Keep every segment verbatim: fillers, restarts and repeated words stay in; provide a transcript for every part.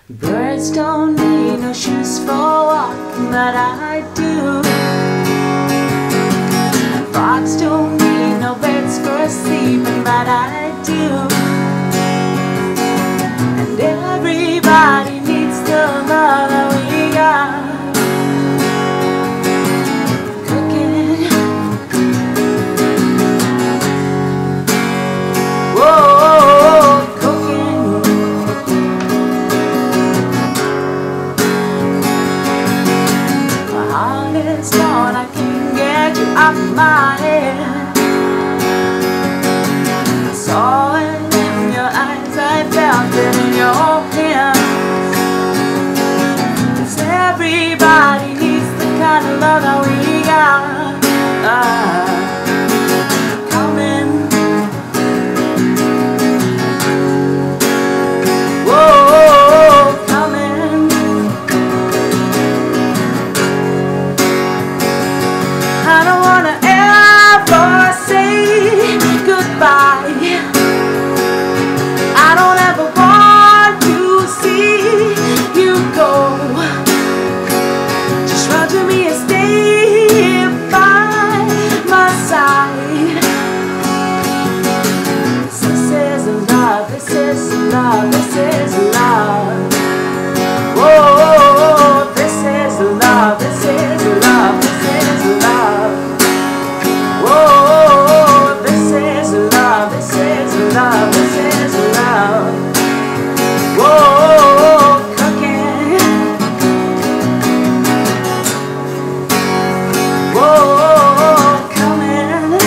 Birds don't need no shoes for walking, but I do. And frogs don't need no beds for sleeping, but I do. And everybody needs the love that we got. Cooking. Whoa, cooking. My heart is torn, I can't get you out of my head. I saw it in your eyes, I felt it in your hands. 'Cause everybody needs the kind of love that we got. uh, Coming. Whoa, coming. I don't wanna ever say goodbye. I don't ever want to see you go. Just run to me and stay by my side. This is love, this is love, this is love. Whoa, this is love, this is love, this is love. Whoa, this is love, this is love, this is love. Whoa, cooking. Whoa, coming.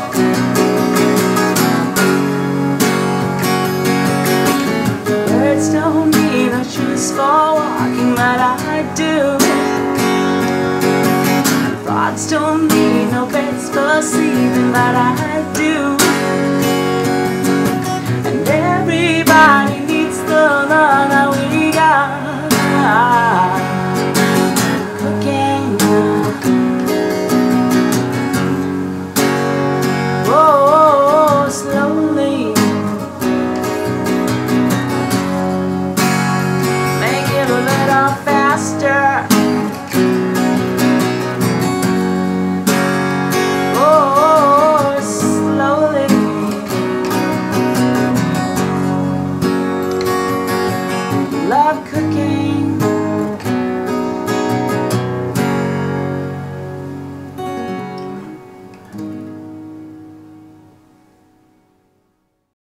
Birds don't need no shoes for walking, but I do. Frogs don't need no beds for sleeping, but I do.